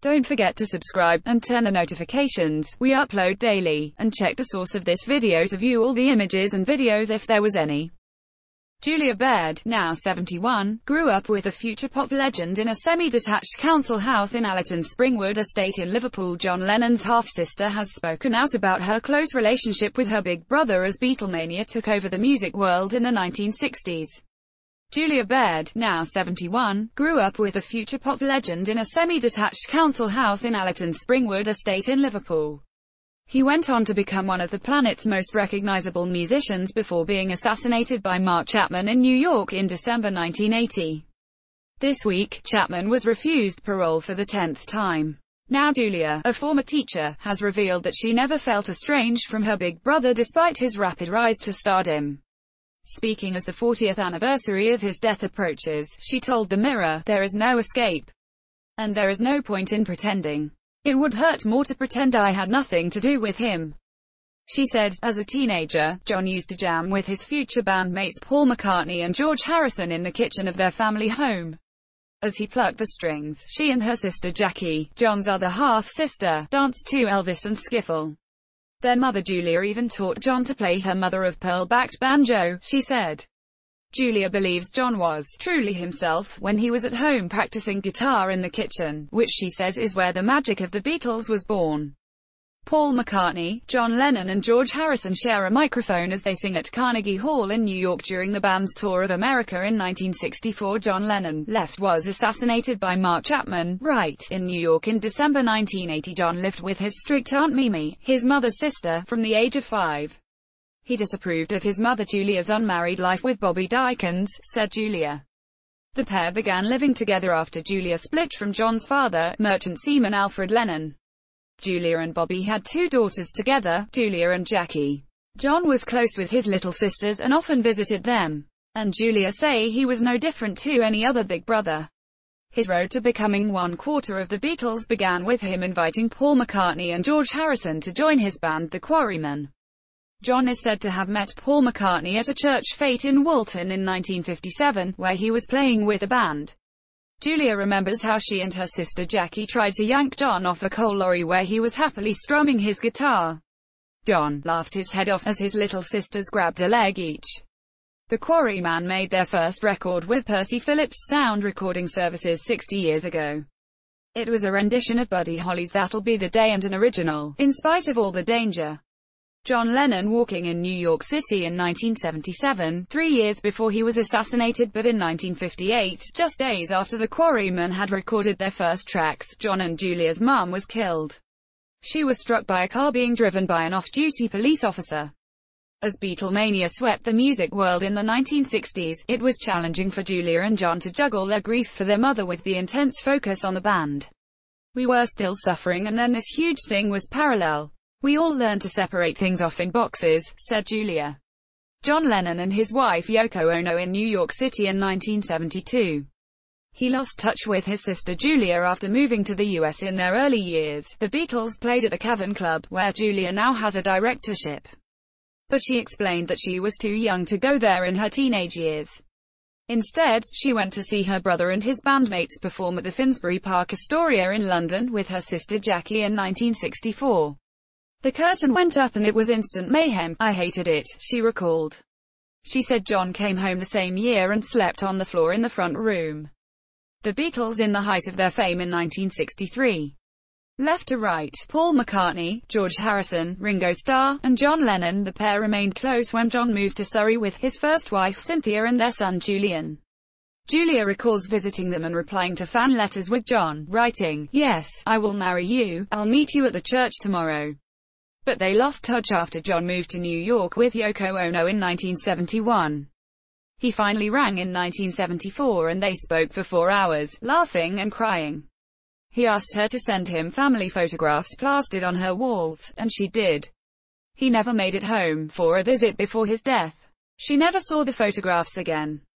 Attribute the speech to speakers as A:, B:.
A: Don't forget to subscribe, and turn on notifications. We upload daily. And check the source of this video to view all the images and videos if there was any. Julia Baird, now 71, grew up with a future pop legend in a semi-detached council house in Allerton, Springwood estate in Liverpool. John Lennon's half-sister has spoken out about her close relationship with her big brother as Beatlemania took over the music world in the 1960s. Julia Baird, now 71, grew up with a future pop legend in a semi-detached council house in Allerton, Springwood estate in Liverpool. He went on to become one of the planet's most recognizable musicians before being assassinated by Mark Chapman in New York in December 1980. This week, Chapman was refused parole for the 10th time. Now Julia, a former teacher, has revealed that she never felt estranged from her big brother despite his rapid rise to stardom. Speaking as the 40th anniversary of his death approaches, she told The Mirror, "There is no escape. And there is no point in pretending. It would hurt more to pretend I had nothing to do with him." She said, as a teenager, John used to jam with his future bandmates Paul McCartney and George Harrison in the kitchen of their family home. As he plucked the strings, she and her sister Jackie, John's other half-sister, danced to Elvis and Skiffle. Their mother Julia even taught John to play her mother-of-pearl-backed banjo, she said. Julia believes John was truly himself when he was at home practicing guitar in the kitchen, which she says is where the magic of the Beatles was born. Paul McCartney, John Lennon and George Harrison share a microphone as they sing at Carnegie Hall in New York during the band's tour of America in 1964. John Lennon was assassinated by Mark Chapman, in New York in December 1980. John lived with his strict Aunt Mimi, his mother's sister, from the age of 5. He disapproved of his mother Julia's unmarried life with Bobby Dykens, said Julia. The pair began living together after Julia split from John's father, merchant seaman Alfred Lennon. Julia and Bobby had 2 daughters together, Julia and Jackie. John was close with his little sisters and often visited them. And Julia say he was no different to any other big brother. His road to becoming one quarter of the Beatles began with him inviting Paul McCartney and George Harrison to join his band The Quarrymen. John is said to have met Paul McCartney at a church fete in Walton in 1957, where he was playing with a band. Julia remembers how she and her sister Jackie tried to yank John off a coal lorry where he was happily strumming his guitar. John laughed his head off as his little sisters grabbed a leg each. The Quarrymen made their first record with Percy Phillips Sound Recording Services 60 years ago. It was a rendition of Buddy Holly's That'll Be the Day and an original, In Spite of All the Danger. John Lennon walking in New York City in 1977, 3 years before he was assassinated, but in 1958, just days after the Quarrymen had recorded their first tracks, John and Julia's mum was killed. She was struck by a car being driven by an off-duty police officer. As Beatlemania swept the music world in the 1960s, it was challenging for Julia and John to juggle their grief for their mother with the intense focus on the band. "We were still suffering and then this huge thing was parallel. We all learned to separate things off in boxes," said Julia. John Lennon and his wife Yoko Ono in New York City in 1972. He lost touch with his sister Julia after moving to the US in their early years. The Beatles played at a Cavern Club, where Julia now has a directorship. But she explained that she was too young to go there in her teenage years. Instead, she went to see her brother and his bandmates perform at the Finsbury Park Astoria in London with her sister Jackie in 1964. "The curtain went up and it was instant mayhem. I hated it," she recalled. She said John came home the same year and slept on the floor in the front room. The Beatles in the height of their fame in 1963. Left to right, Paul McCartney, George Harrison, Ringo Starr, and John Lennon. The pair remained close when John moved to Surrey with his first wife Cynthia and their son Julian. Julia recalls visiting them and replying to fan letters with John, writing, "Yes, I will marry you, I'll meet you at the church tomorrow." But they lost touch after John moved to New York with Yoko Ono in 1971. He finally rang in 1974 and they spoke for 4 hours, laughing and crying. He asked her to send him family photographs plastered on her walls, and she did. He never made it home for a visit before his death. She never saw the photographs again.